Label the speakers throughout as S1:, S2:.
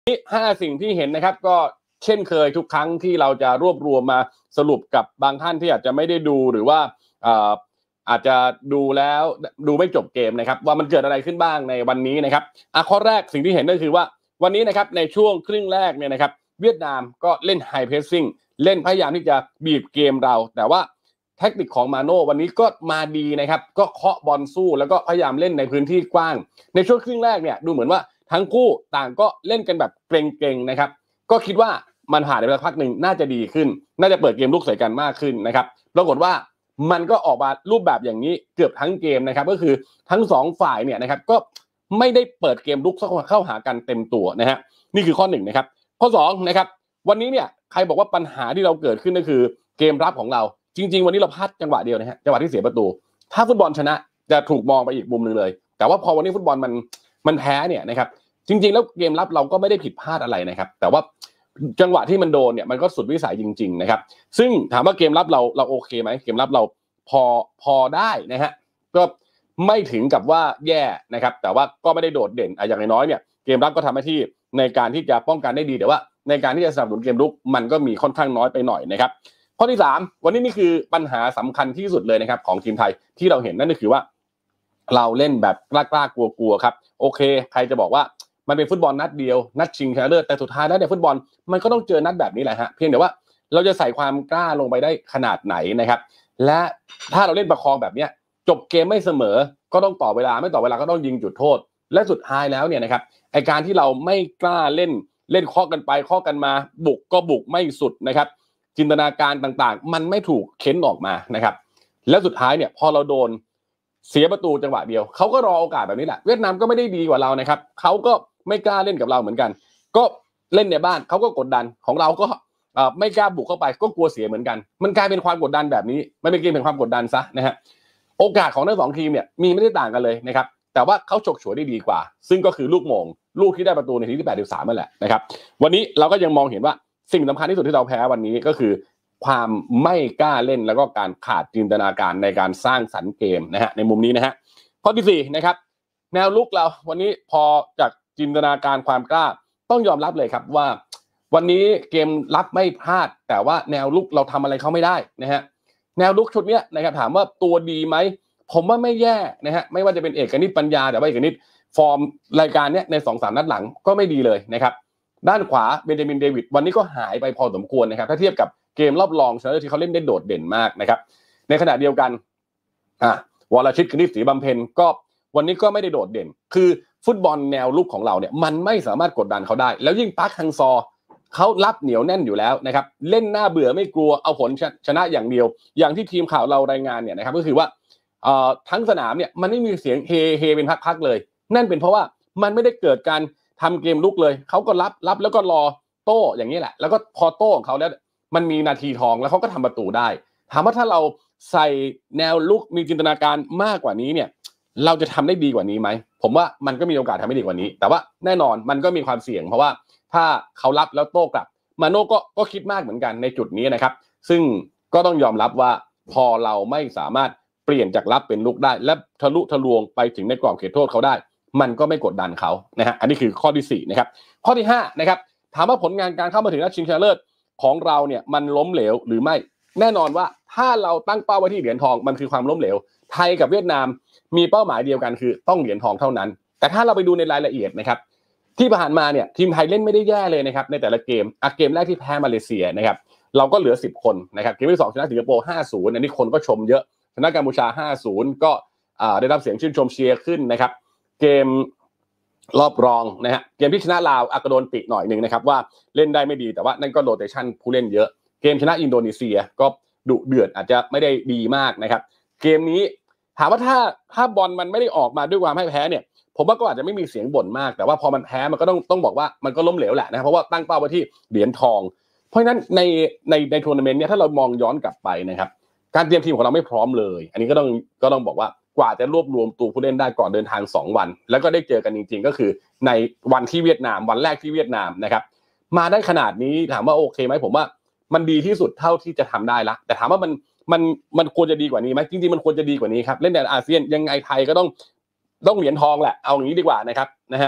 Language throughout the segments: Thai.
S1: 5 สิ่งที่เห็นนะครับก็เช่นเคยทุกครั้งที่เราจะรวบรวมมาสรุปกับบางท่านที่อาจจะไม่ได้ดูหรือว่าอาจจะดูแล้วดูไม่จบเกมนะครับว่ามันเกิดอะไรขึ้นบ้างในวันนี้นะครับข้อแรกสิ่งที่เห็นก็คือว่าวันนี้นะครับในช่วงครึ่งแรกเนี่ยนะครับเวียดนามก็เล่นไฮเพรสซิ่งเล่นพยายามที่จะบีบเกมเราแต่ว่าแทคติกของมาโน่วันนี้ก็มาดีนะครับก็เคาะบอลสู้แล้วก็พยายามเล่นในพื้นที่กว้างในช่วงครึ่งแรกเนี่ยดูเหมือนว่าทั้งคู่ต่างก็เล่นกันแบบเกรงๆนะครับก็คิดว่ามันผ่านไปสักพักหนึ่งน่าจะดีขึ้นน่าจะเปิดเกมลุกใส่กันมากขึ้นนะครับปรากฏว่ามันก็ออกมารูปแบบอย่างนี้เกือบทั้งเกมนะครับก็คือทั้ง2ฝ่ายเนี่ยนะครับก็ไม่ได้เปิดเกมลุกเข้าหากันเต็มตัวนะฮะนี่คือข้อ1นะครับข้อ2นะครับวันนี้เนี่ยใครบอกว่าปัญหาที่เราเกิดขึ้นก็คือเกมรับของเราจริงๆวันนี้เราพลาดจังหวะเดียวนะฮะจังหวะที่เสียประตูถ้าฟุตบอลชนะจะถูกมองไปอีกมุมนึงเลยแต่ว่าพอวันนี้ฟุตบอลมันแพ้เนี่ยนะครับจริงๆแล้วเกมรับเราก็ไม่ได้ผิดพลาดอะไรนะครับแต่ว่าจังหวะที่มันโดนเนี่ยมันก็สุดวิสัยจริงๆนะครับซึ่งถามว่าเกมรับเราโอเคไหมเกมรับเราพอได้นะฮะก็ไม่ถึงกับว่าแย่นะครับแต่ว่าก็ไม่ได้โดดเด่นอย่างน้อยเนี่ยเกมรับก็ทำหน้าที่ในการที่จะป้องกันได้ดีแต่ว่าในการที่จะสนับสนุนเกมรุกมันก็มีค่อนข้างน้อยไปหน่อยนะครับข้อที่3วันนี้นี่คือปัญหาสำคัญที่สุดเลยนะครับของทีมไทยที่เราเห็นนั่นก็คือว่าเราเล่นแบบกล้ากลัวครับโอเคใครจะบอกว่ามันเป็นฟุตบอลนัดเดียวนัดชิงชนะเลิศแต่สุดท้ายแล้วเนี่ยฟุตบอลมันก็ต้องเจอนัดแบบนี้แหละฮะเพียงแต่ว่าเราจะใส่ความกล้าลงไปได้ขนาดไหนนะครับและถ้าเราเล่นประคองแบบนี้จบเกมไม่เสมอก็ต้องต่อเวลาไม่ต่อเวลาก็ต้องยิงจุดโทษและสุดท้ายแล้วเนี่ยนะครับไอการที่เราไม่กล้าเล่นเคาะกันไปเคาะกันมาบุกก็บุกไม่สุดนะครับจินตนาการต่างๆมันไม่ถูกเค้นออกมานะครับแล้วสุดท้ายเนี่ยพอเราโดนเสียประตูจังหวะเดียวเขาก็รอโอกาสแบบนี้แหละเวียดนามก็ไม่ได้ดีกว่าเรานะครับเขาก็ไม่กล้าเล่นกับเราเหมือนกันก็เล่นในบ้านเขาก็กดดันของเราก็ไม่กล้าบุกเข้าไปก็กลัวเสียเหมือนกันมันกลายเป็นความกดดันแบบนี้ไม่เป็นเกมเป็นความกดดันซะนะฮะโอกาสของทั้ง2ทีมเนี่ยมีไม่ได้ต่างกันเลยนะครับแต่ว่าเขาฉกฉวยได้ดีกว่าซึ่งก็คือลูกโมงลูกที่ได้ประตูในทีที่83นั่นแหละนะครับวันนี้เราก็ยังมองเห็นว่าสิ่งสำคัญที่สุดที่เราแพ้วันนี้ก็คือความไม่กล้าเล่นแล้วก็การขาดจินตนาการในการสร้างสรรค์เกมนะฮะในมุมนี้นะฮะข้อที่4นะครับแนวลุกเราวันนี้พอจากจินตนาการความกล้าต้องยอมรับเลยครับว่าวันนี้เกมรับไม่พลาดแต่ว่าแนวลุกเราทำอะไรเขาไม่ได้นะฮะแนวลุกชุดนี้นะครับถามว่าตัวดีไหมผมว่าไม่แย่นะฮะไม่ว่าจะเป็นเอกนิตปัญญาแต่ว่าเอกนิตฟอร์มรายการเนี้ยใน 2-3 นัดหลังก็ไม่ดีเลยนะครับด้านขวาเบนจามินเดวิดวันนี้ก็หายไปพอสมควรนะครับถ้าเทียบกับเกมรอบรองชนะเลิศที่เขาเล่นได้โดดเด่นมากนะครับในขณะเดียวกันวรชิต กนิษฐ์ศรีบำเพ็ญก็วันนี้ก็ไม่ได้โดดเด่นคือฟุตบอลแนวลุกของเราเนี่ยมันไม่สามารถกดดันเขาได้แล้วยิ่งปาร์คฮังซอเขารับเหนียวแน่นอยู่แล้วนะครับเล่นหน้าเบื่อไม่กลัวเอาผลชนะอย่างเดียวอย่างที่ทีมข่าวเรารายงานเนี่ยนะครับก็คือว่าทั้งสนามเนี่ยมันไม่มีเสียงเฮเป็นพักๆเลยนั่นเป็นเพราะว่ามันไม่ได้เกิดการทำเกมลุกเลยเขาก็รับแล้วก็รอโต้อย่างนี้แหละแล้วก็พอโต้ของเขาแล้วมันมีนาทีทองแล้วเขาก็ทำประตูได้ถามว่าถ้าเราใส่แนวลุกมีจินตนาการมากกว่านี้เนี่ยเราจะทำได้ดีกว่านี้ไหมผมว่ามันก็มีโอกาสทำให้ดีกว่านี้แต่ว่าแน่นอนมันก็มีความเสี่ยงเพราะว่าถ้าเขารับแล้วโต้กลับมาโน่ก็คิดมากเหมือนกันในจุดนี้นะครับซึ่งก็ต้องยอมรับว่าพอเราไม่สามารถเปลี่ยนจากรับเป็นลุกได้และทะลุทะลวงไปถึงในกรอบเขตโทษเขาได้มันก็ไม่กดดันเขานะฮะอันนี้คือข้อที่4นะครับข้อที่5นะครับถามว่าผลงานการเข้ามาถึงนัดชิงชนะเลิศของเราเนี่ยมันล้มเหลวหรือไม่แน่นอนว่าถ้าเราตั้งเป้าไว้ที่เหรียญทองมันคือความล้มเหลวไทยกับเวียดนามมีเป้าหมายเดียวกันคือต้องเหรียญทองเท่านั้นแต่ถ้าเราไปดูในรายละเอียดนะครับที่ผ่านมาเนี่ยทีมไทยเล่นไม่ได้แย่เลยนะครับในแต่ละเกมเกมแรกที่แพ้มาเลเซียนะครับเราก็เหลือ10คนนะครับเกมที่2ชนะสิงคโปร์ 5-0 อันนี้คนก็ชมเยอะชนะกัมพูชา 5-0 ก็ได้รับเสียงชื่นชมเชียร์ขึ้นนะครับเกมรอบรองนะฮะเกมที่ชนะลาวก็โดนติหน่อยนึงนะครับว่าเล่นได้ไม่ดีแต่ว่านั่นก็โรเตชั่นผู้เล่นเยอะเกมชนะอินโดนีเซียก็ดุเดือดอาจจะไม่ได้ดีมากนะครับเกมนี้ถามว่าถ้าบอลมันไม่ได้ออกมาด้วยความให้แพ้เนี่ยผมว่าก็อาจจะไม่มีเสียงบ่นมากแต่ว่าพอมันแพ้มันก็ต้องบอกว่ามันก็ล้มเหลวแหละนะเพราะว่าตั้งเป้าไว้ที่เหรียญทองเพราะฉะนั้นในทัวร์นาเมนต์เนี่ยถ้าเรามองย้อนกลับไปนะครับการเตรียมทีมของเราไม่พร้อมเลยอันนี้ก็ต้องบอกว่ากว่าจะรวบรวมตัวผู้เล่นได้ก่อนเดินทาง2วันแล้วก็ได้เจอกันจริงๆก็คือในวันที่เวียดนามวันแรกที่เวียดนามนะครับมาได้ขนาดนี้ถามว่าโอเคไหมผมว่ามันดีที่สุดเท่าที่จะทำได้ละแต่ถามว่ามันควรจะดีกว่านี้ไหมจริงๆมันควรจะดีกว่านี้ครับเล่นในอาเซียนยังไงไทยก็ต้องเหรียญทองแหละเอาอย่างนี้ดีกว่านะครับนะฮะ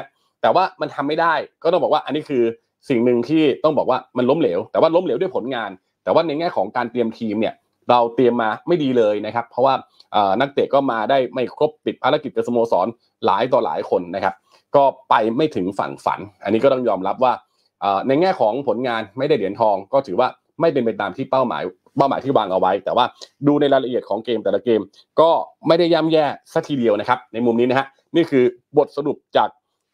S1: แต่ว่ามันทำไม่ได้ก็ต้องบอกว่าอันนี้คือสิ่งหนึ่งที่ต้องบอกว่ามันล้มเหลวแต่ว่าล้มเหลวด้วยผลงานแต่ว่าในแง่ของการเตรียมทีมเนี่ยเราเตรียมมาไม่ดีเลยนะครับเพราะว่านักเตะก็มาได้ไม่ครบติดภารกิจกับสโมสรหลายต่อหลายคนนะครับก็ไปไม่ถึงฝั่งฝันอันนี้ก็ต้องยอมรับว่าในแง่ของผลงานไม่ได้เหรียญทองก็ถือว่าไม่เป็นไปตามที่เป้าหมายที่วางเอาไว้แต่ว่าดูในรายละเอียดของเกมแต่ละเกมก็ไม่ได้ย่ำแย่สักทีเดียวนะครับในมุมนี้นะฮะนี่คือบทสรุปจาก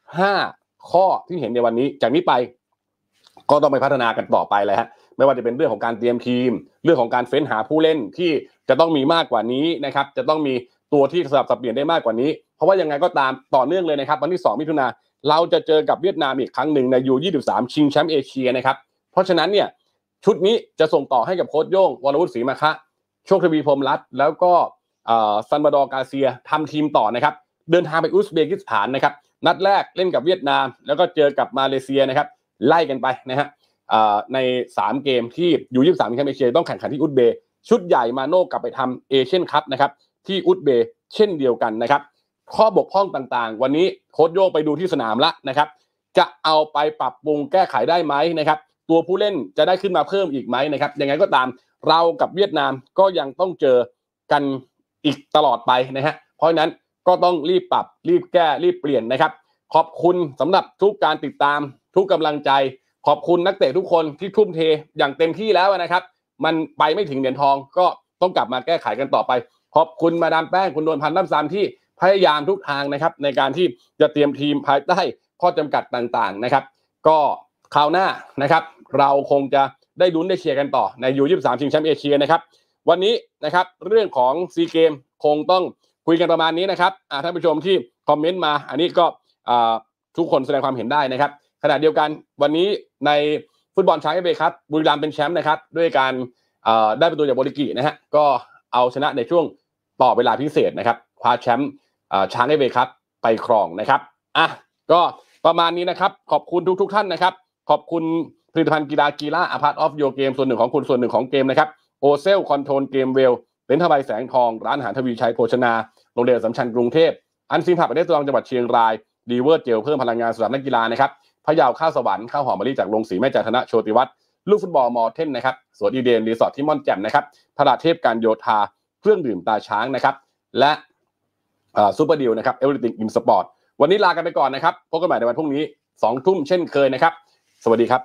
S1: 5ข้อที่เห็นในวันนี้จากนี้ไปก็ต้องไปพัฒนากันต่อไปเลยฮะไม่ว่าจะเป็นเรื่องของการเตรียมทีมเรื่องของการเฟ้นหาผู้เล่นที่จะต้องมีมากกว่านี้นะครับจะต้องมีตัวที่สลับสับเปลี่ยนได้มากกว่านี้เพราะว่ายังไงก็ตามต่อเนื่องเลยนะครับวันที่2มิถุนายนเราจะเจอกับเวียดนามอีกครั้งหนึ่งในU23ชิงแชมป์เอเชียนะครับเพราะฉะนั้นเนี่ยชุดนี้จะส่งต่อให้กับโค้ชโย่งวรวุฒิศรีมาคะโชคทวีพรหมรัตน์แล้วก็ซันบาดอร์กาเซียทำทีมต่อนะครับเดินทางไปอุซเบกิสถานนะครับนัดแรกเล่นกับเวียดนามแล้วก็เจอกับมาเลเซียนะครับไล่กันไปนะฮะใน3เกมที่U23ชิงแชมป์เอเชียต้องแข่งขันที่อุซเบย์ชุดใหญ่มาโน่กลับไปทำเอเชียนคัพนะครับที่อุซเบย์เช่นเดียวกันนะครับข้อบกพร่องต่างๆวันนี้โค้ชโย่งไปดูที่สนามละนะครับจะเอาไปปรับปรุงแก้ไขได้ไหมนะครับตัวผู้เล่นจะได้ขึ้นมาเพิ่มอีกไหมนะครับยังไงก็ตามเรากับเวียดนามก็ยังต้องเจอกันอีกตลอดไปนะฮะเพราะฉะนั้นก็ต้องรีบปรับรีบแก้รีบเปลี่ยนนะครับขอบคุณสำหรับทุกการติดตามทุกกำลังใจขอบคุณนักเตะทุกคนที่ทุ่มเทอย่างเต็มที่แล้วนะครับมันไปไม่ถึงเหรียญทองก็ต้องกลับมาแก้ไขกันต่อไปขอบคุณมาดามแป้งคุณนวลพันธ์ล่ำซามที่พยายามทุกทางนะครับในการที่จะเตรียมทีมภายใต้ข้อจำกัดต่างๆนะครับก็คราวหน้านะครับเราคงจะได้ลุ้นได้เชียร์กันต่อในU23ชิงแชมป์เอเชียนะครับวันนี้นะครับเรื่องของซีเกมคงต้องคุยกันประมาณนี้นะครับท่านผู้ชมที่คอมเมนต์มาอันนี้ก็ทุกคนแสดงความเห็นได้นะครับขณะเดียวกันวันนี้ในฟุตบอลช้างเอฟเอครับบุรีรัมย์เป็นแชมป์นะครับด้วยการได้ประตูจากโบริกินะฮะก็เอาชนะในช่วงต่อเวลาพิเศษนะครับคว้าแชมป์ช้างเอฟเอครับไปครองนะครับก็ประมาณนี้นะครับขอบคุณทุกท่านนะครับขอบคุณผลิตภัณฑ์กีฬาApart of Your Gameส่วนหนึ่งของคุณส่วนหนึ่งของเกมนะครับโอเซลคอนโทรลเกมเวลเต็นท์ผ้าใบแสงทองร้านอาหารทวีชัยโภชนาโรงเรียนอัสสัมชัญกรุงเทพอันซีนผับประเทศตรังจังหวัดเชียงรายดีเวอร์เจลเพิ่มพลังงานสำหรับนักกีฬานะครับพะเยาข้าวสวรรค์ข้าวหอมมะลิจากโรงสีแม่จันทนะโชติวัฒน์ลูกฟุตบอลมอเทนนะครับสวนอีเดนรีสอร์ทที่ม่อนแจ่มนะครับตลาดเทพการโยธาเครื่องดื่มตาช้างนะครับและซูเปอร์ดีลนะครับ Everything in Sport วันนี้ลากันไปก่อนนะครับพบกันใหม่ในวันพรุ่งนี้ 20:00 นเช่นเคยนะครับสวัสดีครับ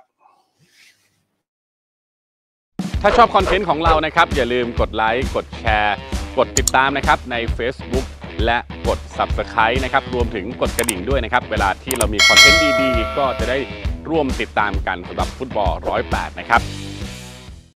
S1: ถ้าชอบคอนเทนต์ของเรานะครับอย่าลืมกดไลค์กดแชร์กดติดตามนะครับใน Facebook และกด Subscribe นะครับรวมถึงกดกระดิ่งด้วยนะครับเวลาที่เรามีคอนเทนต์ดีๆก็จะได้ร่วมติดตามกันสำหรับฟุตบอล108นะครับ